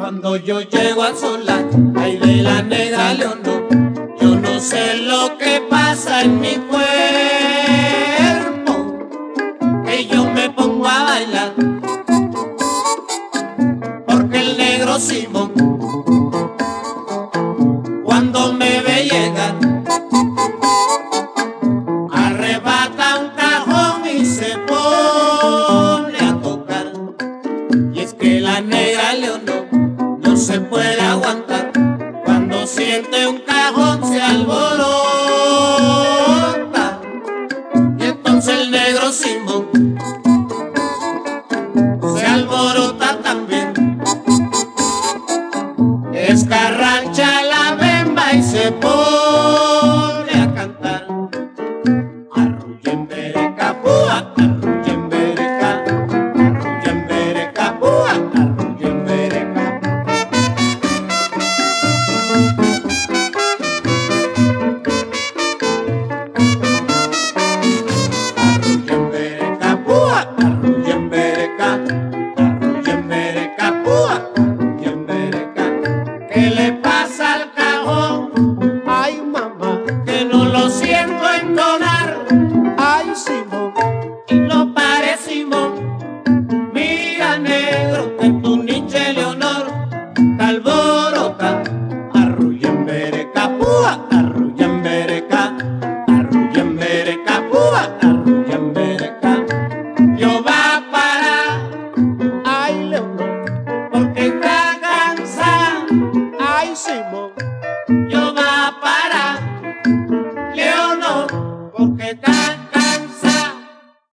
Cuando yo llego al solar, ay de la negra Leonor, yo no sé lo que pasa en mi cuerpo, que yo me pongo a bailar, porque el negro Simón, cuando me ve llegar, arrebata un cajón y se pone a tocar. Y es que la negra Leonor no se puede aguantar, cuando siente un cajón se alborota. Y entonces el negro Simón se alborota también, escarrancha la bemba y se pone a cantar. Arruyemberecapúa, arruyembereca, arruyemberecapúa, arruyembereca. Arruyemberecapúa,